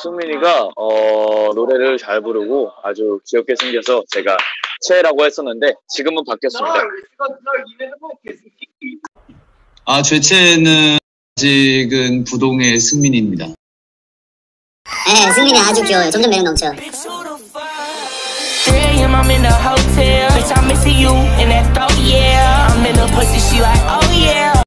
승민이가 노래를 잘 부르고 아주 귀엽게 생겨서 제가 채라고 했었는데 지금은 바뀌었습니다. 제 채는 아직은 부동의 승민입니다. 네, 승민이 아주 귀여워요. 점점 매력 넘쳐. 3am, I'm in the hotel. Bitch, I'm missing you in that throat, yeah. I'm in the pussy, she like, oh yeah.